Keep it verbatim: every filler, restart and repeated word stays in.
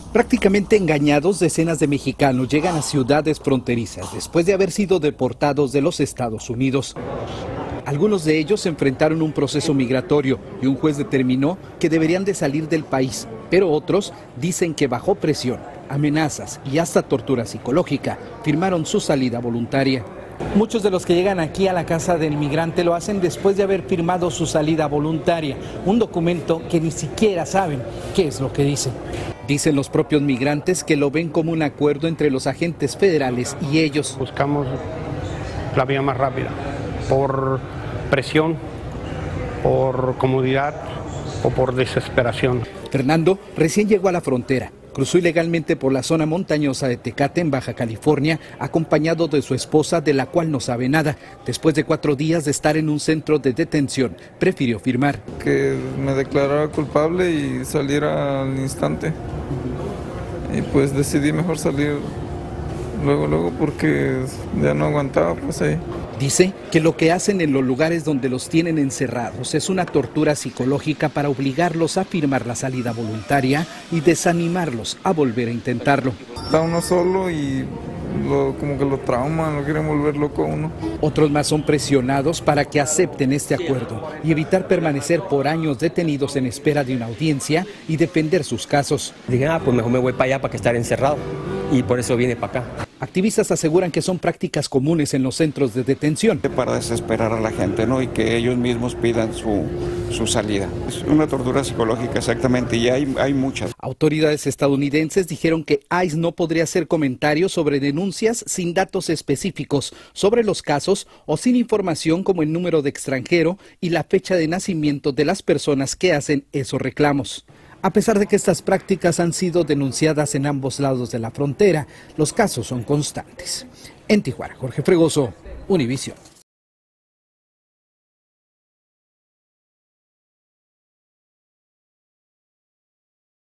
Prácticamente engañados, decenas de mexicanos llegan a ciudades fronterizas después de haber sido deportados de los Estados Unidos. Algunos de ellos enfrentaron un proceso migratorio y un juez determinó que deberían de salir del país, pero otros dicen que bajo presión, amenazas y hasta tortura psicológica firmaron su salida voluntaria. Muchos de los que llegan aquí a la casa del migrante lo hacen después de haber firmado su salida voluntaria, un documento que ni siquiera saben qué es lo que dice. Dicen los propios migrantes que lo ven como un acuerdo entre los agentes federales y ellos. Buscamos la vía más rápida, por presión, por comodidad o por desesperación. Fernando recién llegó a la frontera. Cruzó ilegalmente por la zona montañosa de Tecate, en Baja California, acompañado de su esposa, de la cual no sabe nada. Después de cuatro días de estar en un centro de detención, prefirió firmar. Que me declarara culpable y saliera al instante. Y pues decidí mejor salir luego, luego, porque ya no aguantaba, pues ahí. Dice que lo que hacen en los lugares donde los tienen encerrados es una tortura psicológica para obligarlos a firmar la salida voluntaria y desanimarlos a volver a intentarlo. Está uno solo y lo, como que lo trauman, lo quieren volver loco a uno. Otros más son presionados para que acepten este acuerdo y evitar permanecer por años detenidos en espera de una audiencia y defender sus casos. Dije, ah, pues mejor me voy para allá para que estar encerrado, y por eso viene para acá. Activistas aseguran que son prácticas comunes en los centros de detención. Para desesperar a la gente, ¿no? Y que ellos mismos pidan su, su salida. Es una tortura psicológica, exactamente, y hay, hay muchas. Autoridades estadounidenses dijeron que ICE no podría hacer comentarios sobre denuncias sin datos específicos sobre los casos o sin información como el número de extranjero y la fecha de nacimiento de las personas que hacen esos reclamos. A pesar de que estas prácticas han sido denunciadas en ambos lados de la frontera, los casos son constantes. En Tijuana, Jorge Fregoso, Univisión.